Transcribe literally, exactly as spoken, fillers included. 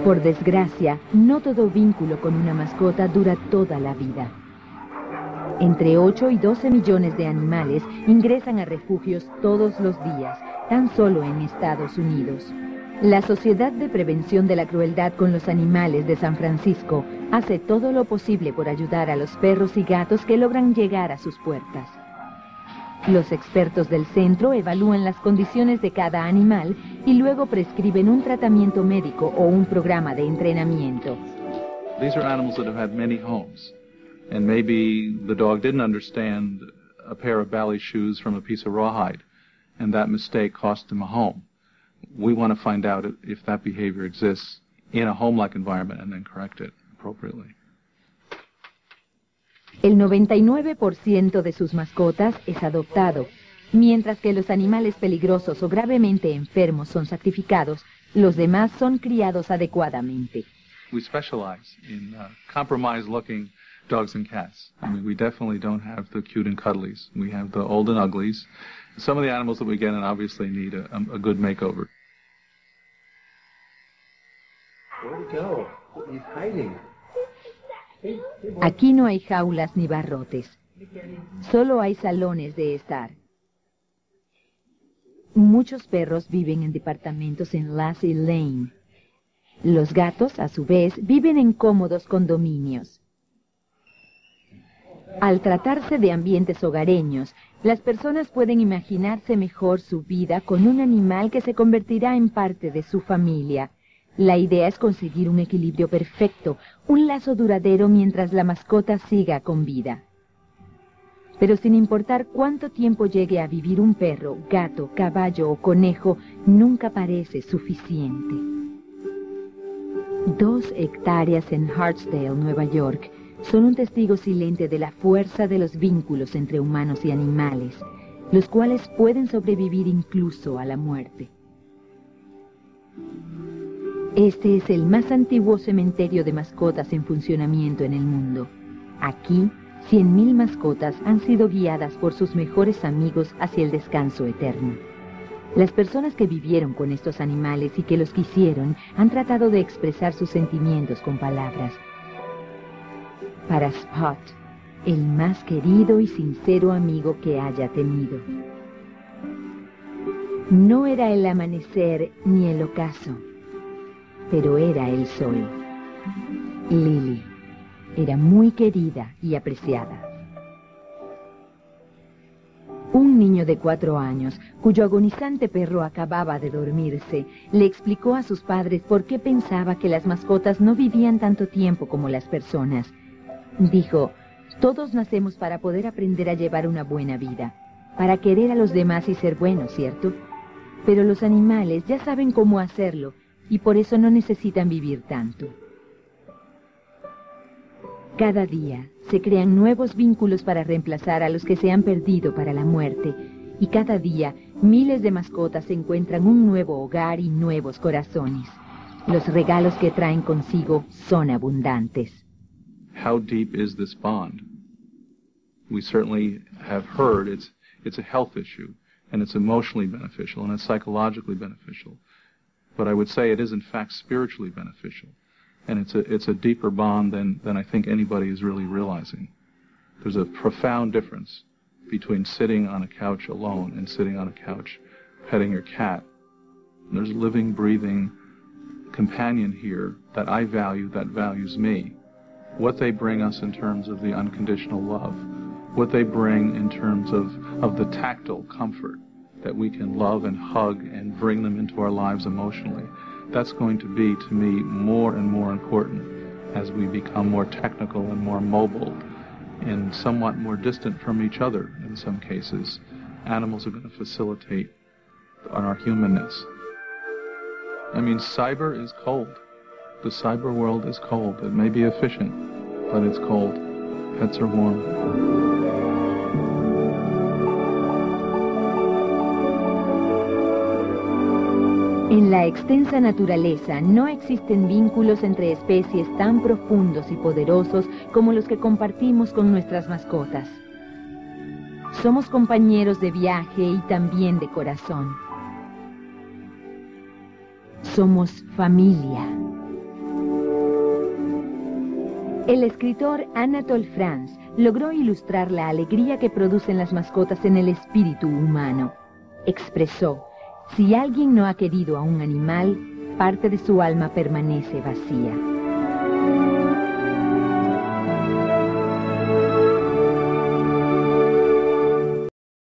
Por desgracia, no todo vínculo con una mascota dura toda la vida. Entre ocho y doce millones de animales ingresan a refugios todos los días, tan solo en Estados Unidos. La Sociedad de Prevención de la Crueldad con los Animales de San Francisco hace todo lo posible por ayudar a los perros y gatos que logran llegar a sus puertas. Los expertos del centro evalúan las condiciones de cada animal y luego prescriben un tratamiento médico o un programa de entrenamiento. These are animals that have had many homes, and maybe the dog didn't understand a pair of ballet shoes from a piece of rawhide, and that mistake cost him a home. We want to find out if that behavior exists in a home-like environment and then correct it appropriately. El noventa y nueve por ciento de sus mascotas es adoptado, mientras que los animales peligrosos o gravemente enfermos son sacrificados, los demás son criados adecuadamente. We specialize in uh, compromised-looking dogs and cats. I mean, we definitely don't have the cute and cuddlies. We have the old and uglies. Some of the animals that we get in obviously need a, a good makeover. Where'd he go? He's hiding. Aquí no hay jaulas ni barrotes, solo hay salones de estar. Muchos perros viven en departamentos en Lassie Lane. Los gatos, a su vez, viven en cómodos condominios. Al tratarse de ambientes hogareños, las personas pueden imaginarse mejor su vida con un animal que se convertirá en parte de su familia. La idea es conseguir un equilibrio perfecto, un lazo duradero mientras la mascota siga con vida. Pero sin importar cuánto tiempo llegue a vivir un perro, gato, caballo o conejo, nunca parece suficiente. Dos hectáreas en Hartsdale, Nueva York, son un testigo silente de la fuerza de los vínculos entre humanos y animales, los cuales pueden sobrevivir incluso a la muerte. Este es el más antiguo cementerio de mascotas en funcionamiento en el mundo. Aquí, cien mil mascotas han sido guiadas por sus mejores amigos hacia el descanso eterno. Las personas que vivieron con estos animales y que los quisieron han tratado de expresar sus sentimientos con palabras. Para Spot, el más querido y sincero amigo que haya tenido. No era el amanecer ni el ocaso, pero era el sol. Lily era muy querida y apreciada. Un niño de cuatro años, cuyo agonizante perro acababa de dormirse, le explicó a sus padres por qué pensaba que las mascotas no vivían tanto tiempo como las personas. Dijo, todos nacemos para poder aprender a llevar una buena vida, para querer a los demás y ser buenos, ¿cierto? Pero los animales ya saben cómo hacerlo, y por eso no necesitan vivir tanto. Cada día se crean nuevos vínculos para reemplazar a los que se han perdido para la muerte, y cada día miles de mascotas encuentran un nuevo hogar y nuevos corazones. Los regalos que traen consigo son abundantes. How deep is this bond? We certainly have heard it's, it's a health issue, and it's emotionally beneficial, and it's psychologically beneficial. But I would say it is, in fact, spiritually beneficial. And it's a, it's a deeper bond than, than I think anybody is really realizing. There's a profound difference between sitting on a couch alone and sitting on a couch petting your cat. And there's a living, breathing companion here that I value, that values me. What they bring us in terms of the unconditional love. What they bring in terms of, of the tactile comfort that we can love and hug and bring them into our lives emotionally. That's going to be, to me, more and more important as we become more technical and more mobile and somewhat more distant from each other in some cases. Animals are going to facilitate our humanness. I mean, cyber is cold. The cyber world is cold. It may be efficient, but it's cold. Pets are warm. En la extensa naturaleza no existen vínculos entre especies tan profundos y poderosos como los que compartimos con nuestras mascotas. Somos compañeros de viaje y también de corazón. Somos familia. El escritor Anatole France logró ilustrar la alegría que producen las mascotas en el espíritu humano. Expresó: si alguien no ha querido a un animal, parte de su alma permanece vacía.